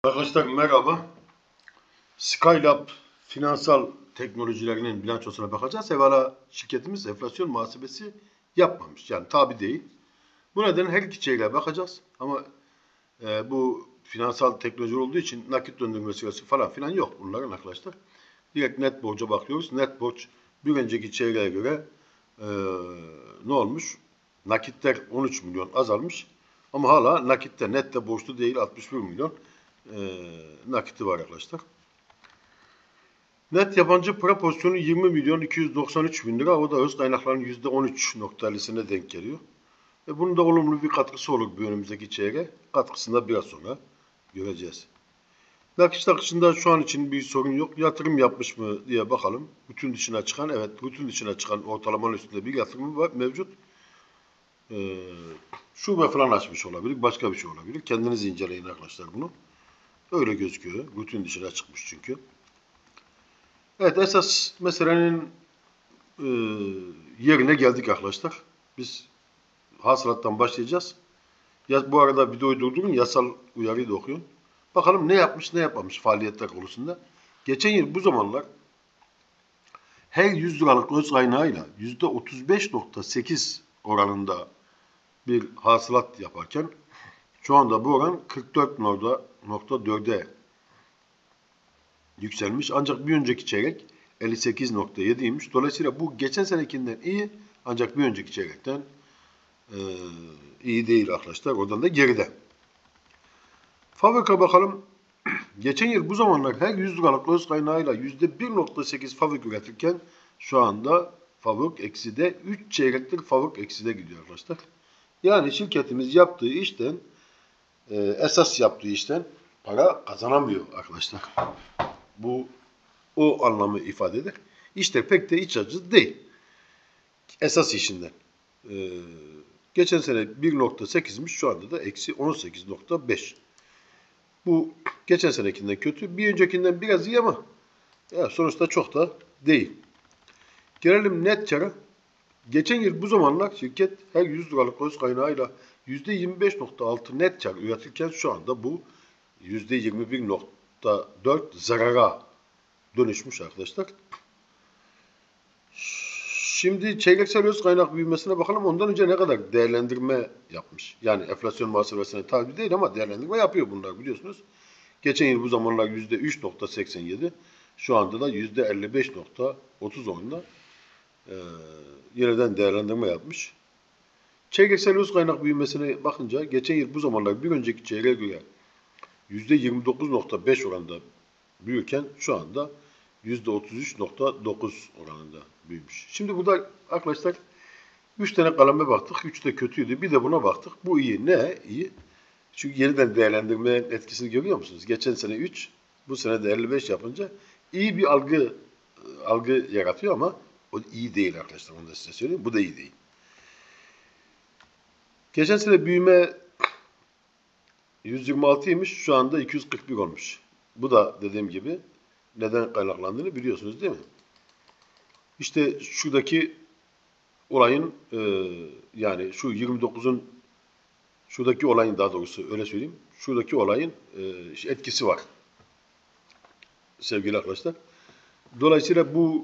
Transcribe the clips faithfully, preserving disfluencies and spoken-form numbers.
Arkadaşlar merhaba. Skylab finansal teknolojilerinin bilançosuna bakacağız. Evvela şirketimiz enflasyon muhasebesi yapmamış. Yani tabi değil. Bu nedenle her iki şeyle bakacağız. Ama e, bu finansal teknoloji olduğu için nakit döndürme süresi falan filan yok bunların arkadaşlar. Direkt net borca bakıyoruz. Net borç bir önceki çeyreğe göre e, ne olmuş? Nakitler on üç milyon azalmış. Ama hala nakitte nette borçlu değil altmış bir milyon e, nakiti var arkadaşlar. Net yabancı para pozisyonu yirmi milyon iki yüz doksan üç bin lira. O da öz kaynakların yüzde on üç nokta ellisine denk geliyor. Ve bunun da olumlu bir katkısı olur bir önümüzdeki çeyreğe. Katkısını da biraz sonra göreceğiz. Nakit akışında şu an için bir sorun yok. Yatırım yapmış mı diye bakalım. Bütün dışına çıkan, evet bütün dışına çıkan ortalamanın üstünde bir yatırım var, mevcut. Ee, şube falan açmış olabilir. Başka bir şey olabilir. Kendiniz inceleyin arkadaşlar bunu. Öyle gözüküyor. Rutin dışına çıkmış çünkü. Evet, esas meselenin e, yerine geldik arkadaşlar. Biz hasılattan başlayacağız. Ya, bu arada videoyu durdurun, yasal uyarıyı da okuyun. Bakalım ne yapmış ne yapmamış faaliyetler konusunda. Geçen yıl bu zamanlar her yüz liralık öz kaynağıyla yüzde otuz beş nokta sekiz oranında bir hasılat yaparken şu anda bu oran kırk dört nokta dörde yükselmiş. Ancak bir önceki çeyrek elli sekiz nokta yediymiş. Dolayısıyla bu geçen senekinden iyi ancak bir önceki çeyrekten e, iyi değil arkadaşlar. Oradan da geride. Fabrika bakalım. Geçen yıl bu zamanlar her yüz liralık öz kaynağıyla yüzde bir nokta sekiz fabrik üretirken şu anda fabrik ekside, üç çeyrektir fabrik ekside gidiyor arkadaşlar. Yani şirketimiz yaptığı işten, e, esas yaptığı işten para kazanamıyor arkadaşlar. Bu o anlamı ifade eder. İşte pek de iç açıcı değil. Esas işinden. Ee, geçen sene bir nokta sekizmiş, şu anda da eksi on sekiz nokta beş. Bu geçen senekinden kötü. Bir öncekinden biraz iyi ama ya sonuçta çok da değil. Gelelim net kâra. Geçen yıl bu zamanlar şirket her yüz liralık öz kaynağıyla yüzde yirmi beş nokta altı net kâr üretirken şu anda bu yüzde yirmi bir nokta dört zarara dönüşmüş arkadaşlar. Şimdi çeyreksel öz kaynak büyümesine bakalım. Ondan önce ne kadar değerlendirme yapmış? Yani enflasyon muhasebesine tabi değil ama değerlendirme yapıyor bunlar biliyorsunuz. Geçen yıl bu zamanlar yüzde üç nokta seksen yedi. Şu anda da yüzde elli beş nokta otuz onla e, yeniden değerlendirme yapmış. Çeyreksel öz kaynak büyümesine bakınca geçen yıl bu zamanlar bir önceki çeyreğe göre yüzde yirmi dokuz nokta beş oranında büyürken şu anda yüzde otuz üç nokta dokuz oranında büyümüş. Şimdi burada arkadaşlar üç tane kaleme baktık. üç de kötüydü. Bir de buna baktık. Bu iyi. Ne? İyi. Çünkü yeniden değerlendirme etkisini görüyor musunuz? Geçen sene üç, bu sene de elli beş yapınca iyi bir algı algı yaratıyor ama o iyi değil arkadaşlar. Onu da size söyleyeyim. Bu da iyi değil. Geçen sene büyüme yüz yirmi altıymış. Şu anda iki yüz kırk bir olmuş. Bu da dediğim gibi neden kaynaklandığını biliyorsunuz değil mi? İşte şuradaki olayın e, yani şu yirmi dokuzun şuradaki olayın daha doğrusu öyle söyleyeyim. Şuradaki olayın e, etkisi var. Sevgili arkadaşlar. Dolayısıyla bu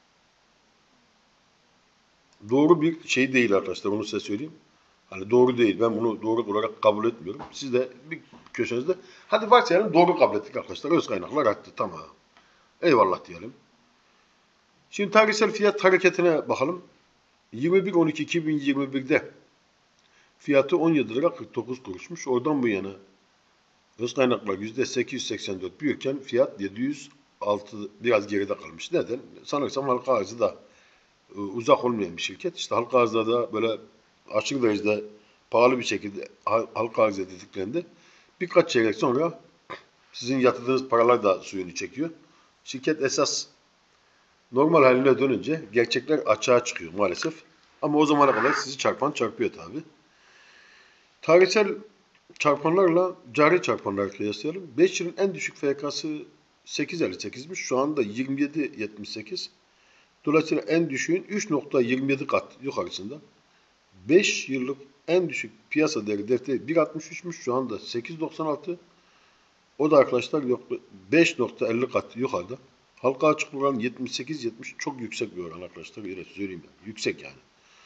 doğru bir şey değil arkadaşlar. Onu size söyleyeyim. Hani doğru değil. Ben bunu doğru olarak kabul etmiyorum. Siz de bir köşenizde hadi varsayalım doğru kabul ettik arkadaşlar. Öz kaynaklar arttı. Tamam. Eyvallah diyelim. Şimdi tarihsel fiyat hareketine bakalım. yirmi bir on iki iki bin yirmi bir'de fiyatı on yedi lira kırk dokuz kuruşmuş. Oradan bu yana öz kaynaklar yüzde sekiz yüz seksen dört büyürken fiyat yedi yüz altı biraz geride kalmış. Neden? Sanırsam halka arzı da e, uzak olmayan bir şirket. İşte halka arzda da böyle aşırı derecede pahalı bir şekilde halka arz edildiklerinde birkaç çeyrek sonra sizin yatırdığınız paralar da suyunu çekiyor. Şirket esas normal haline dönünce gerçekler açığa çıkıyor maalesef. Ama o zamana kadar sizi çarpan çarpıyor tabi. Tarihsel çarpanlarla cari çarpanları kıyaslayalım. beş yılın en düşük F K'sı sekiz elli sekiz'miş. Şu anda yirmi yedi yetmiş sekiz. Dolayısıyla en düşüğün üç nokta yirmi yedi kat yukarısında. beş yıllık en düşük piyasa değeri defteri bir altmış üç'müş. Şu anda sekiz doksan altı. O da arkadaşlar yok beş nokta elli kat yukarıda. Halka açık oran yetmiş sekiz yetmiş çok yüksek bir oran arkadaşlar. Öyle söyleyeyim ben. Yüksek yani.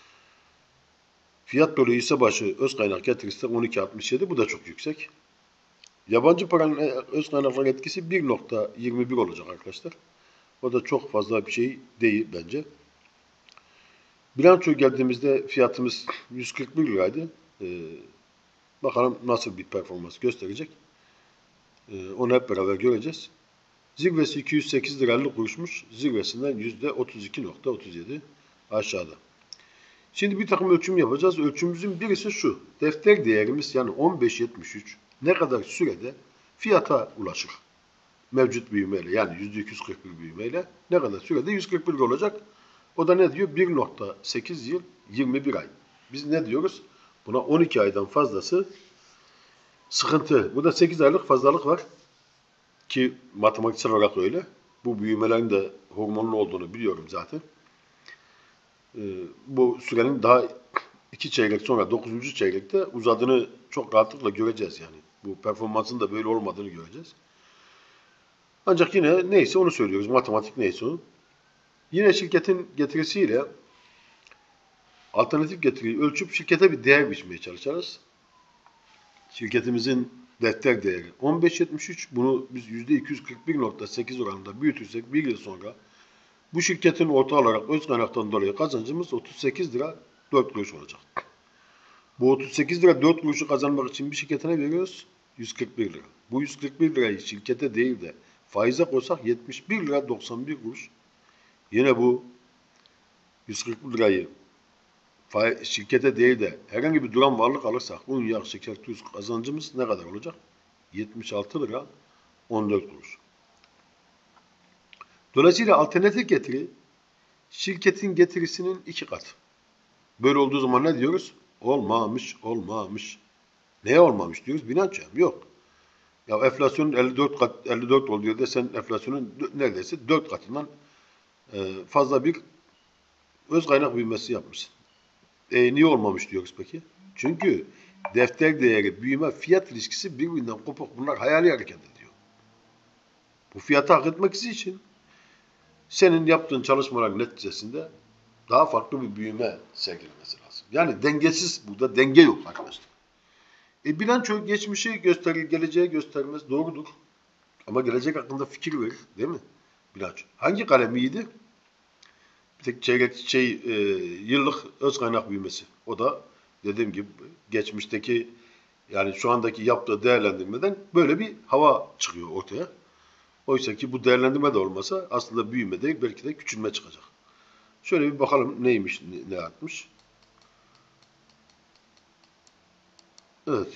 Fiyat bölü hisse başı öz kaynak getirisi on iki altmış yedi. Bu da çok yüksek. Yabancı paranın öz kaynaklar etkisi bir nokta yirmi bir olacak arkadaşlar. O da çok fazla bir şey değil bence. Bilanço geldiğimizde fiyatımız yüz kırk bir liraydı. Ee, bakalım nasıl bir performans gösterecek. Ee, onu hep beraber göreceğiz. Zirvesi iki yüz sekiz lira elli kuruşmuş. Zirvesinden yüzde otuz iki nokta otuz yedi aşağıda. Şimdi bir takım ölçüm yapacağız. Ölçümümüzün birisi şu. Defter değerimiz yani on beş yetmiş üç ne kadar sürede fiyata ulaşır? Mevcut büyümeyle yani yüzde iki yüz kırk bir büyümeyle ne kadar sürede yüz kırk bir olacak? O da ne diyor? bir nokta sekiz yıl yirmi bir ay. Biz ne diyoruz? Buna on iki aydan fazlası sıkıntı. Burada sekiz aylık fazlalık var. Ki matematiksel olarak öyle. Bu büyümelerin de hormonlu olduğunu biliyorum zaten. Ee, bu sürenin daha iki çeyrek sonra dokuzuncu çeyrekte uzadığını çok rahatlıkla göreceğiz yani. Bu performansın da böyle olmadığını göreceğiz. Ancak yine neyse onu söylüyoruz. Matematik neyse o. Yine şirketin getirisiyle alternatif getiriyi ölçüp şirkete bir değer biçmeye çalışacağız. Şirketimizin defter değeri on beş yetmiş üç. Bunu biz yüzde iki yüz kırk bir nokta sekiz oranında büyütürsek bir yıl sonra bu şirketin orta olarak öz kaynaktan dolayı kazancımız otuz sekiz lira dört kuruş olacak. Bu otuz sekiz lira dört kuruşu kazanmak için bir şirketine veriyoruz yüz kırk bir lira. Bu yüz kırk bir lirayı şirkete değil de faize koysak yetmiş bir lira doksan bir kuruş. Yine bu yüz kırk bir lirayı şirkete değil de herhangi bir duran varlık alırsak un, yağ, şeker, tuz kazancımız ne kadar olacak? yetmiş altı lira on dört kuruş. Dolayısıyla alternatif getiri şirketin getirisinin iki katı. Böyle olduğu zaman ne diyoruz? Olmamış, olmamış. Neye olmamış diyoruz? Bilançoya. Yok. Ya enflasyonun elli dört kat, elli dört oluyor de sen enflasyonun neredeyse dört katından fazla bir öz kaynak büyümesi yapmışsın. E, niye olmamış diyoruz peki? Çünkü defter değeri, büyüme, fiyat ilişkisi birbirinden kopuk. Bunlar hayali hareket ediyor. Bu fiyatı hak etmek için senin yaptığın çalışmalar neticesinde daha farklı bir büyüme sergilemesi lazım. Yani dengesiz, burada denge yok arkadaşlar. E, bilanço geçmişi gösterir, geleceği göstermez. Doğrudur. Ama gelecek hakkında fikir verir. Değil mi? Bilanço. Hangi kalem iyiydi? Bir tek çeyrek şey, e, yıllık öz kaynak büyümesi. O da dediğim gibi geçmişteki yani şu andaki yaptığı değerlendirmeden böyle bir hava çıkıyor ortaya. Oysa ki bu değerlendirme de olmasa aslında büyüme değil belki de küçülme çıkacak. Şöyle bir bakalım neymiş, ne, ne atmış. Evet.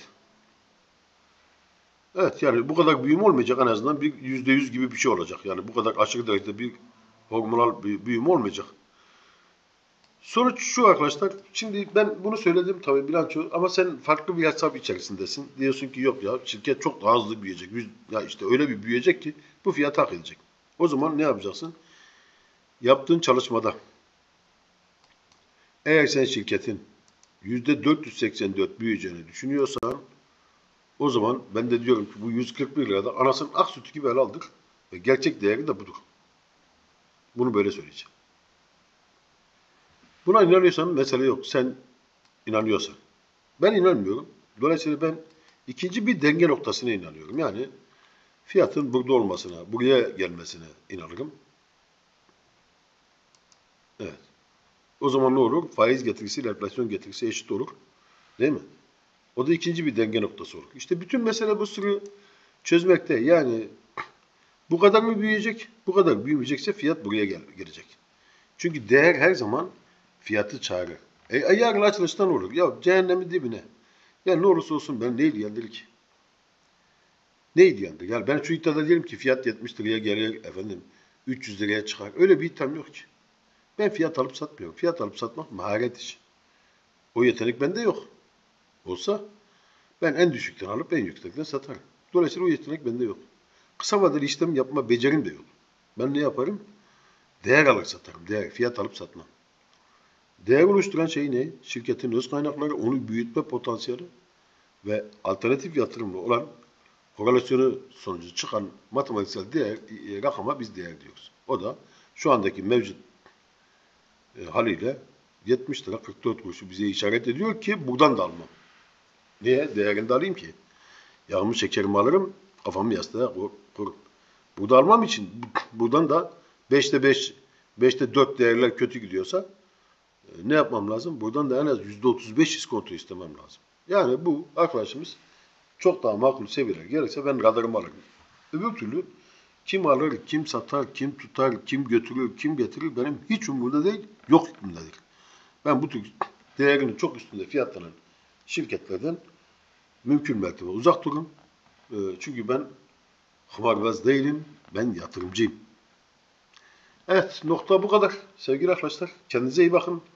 Evet yani bu kadar büyüme olmayacak en azından bir yüzde yüz gibi bir şey olacak. Yani bu kadar aşırı derecede bir hormonal bir büyüme olmayacak. Sonuç şu arkadaşlar. Şimdi ben bunu söyledim tabii bilanço ama sen farklı bir hesap içerisindesin. Diyorsun ki yok ya şirket çok daha hızlı büyüyecek. Ya işte öyle bir büyüyecek ki bu fiyatı hak edecek. O zaman ne yapacaksın? Yaptığın çalışmada eğer sen şirketin yüzde dört yüz seksen dört büyüyeceğini düşünüyorsan o zaman ben de diyorum ki bu yüz kırk bir lirada anasının ak sütü gibi el aldık ve gerçek değeri de budur. Bunu böyle söyleyeceğim. Buna inanıyorsan mesele yok. Sen inanıyorsan. Ben inanmıyorum. Dolayısıyla ben ikinci bir denge noktasına inanıyorum. Yani fiyatın burada olmasına, buraya gelmesine inanırım. Evet. O zaman ne olur? Faiz getirisiyle enflasyon getirisi eşit olur. Değil mi? O da ikinci bir denge noktası olur. İşte bütün mesele bu sırrı çözmekte. Yani bu kadar mı büyüyecek? Bu kadar büyümeyecekse fiyat buraya gel gelecek. Çünkü değer her zaman fiyatı çağırır. E, yarın açılıştan olur. Ya cehennemin dibine. Ya ne olursa olsun ben ne ilgilendirir ki? Ne ilgilendirir? Yani ben şu iddiada diyelim ki fiyat yetmiş liraya gelir, efendim üç yüz liraya çıkar. Öyle bir iddiam yok ki. Ben fiyat alıp satmıyorum. Fiyat alıp satmak maharet işi. O yetenek bende yok. Olsa ben en düşükten alıp en yüksekten satarım. Dolayısıyla o yetenek bende yok. Kısa vadeli işlem yapma becerim de yok. Ben ne yaparım? Değer alır satarım. Değer, fiyat alıp satmam. Değer oluşturan şey ne? Şirketin öz kaynakları, onu büyütme potansiyeli ve alternatif yatırımlı olan korelasyonu sonucu çıkan matematiksel değer, e, rakama biz değer diyoruz. O da şu andaki mevcut e, haliyle yetmiş lira kırk dört kuruşu bize işaret ediyor ki buradan da almam. Niye? Değerini de alayım ki. Yağımı şekerimi alırım, kafamı yastığa koyarım. Burada almam için buradan da beşte beş, beşte dört değerler kötü gidiyorsa e, ne yapmam lazım? Buradan da en az yüzde otuz beş iskonto istemem lazım. Yani bu arkadaşımız çok daha makul seviyeler gelirse ben radarımı alırım. Öbür türlü kim alır, kim satar, kim tutar, kim götürür, kim getirir benim hiç umurumda değil, yok hükmündedir. Ben bu tür değerinin çok üstünde fiyatlanan şirketlerden mümkün mertebe uzak durun. E, çünkü ben kumarbaz değilim, ben yatırımcıyım. Evet, nokta bu kadar. Sevgili arkadaşlar, kendinize iyi bakın.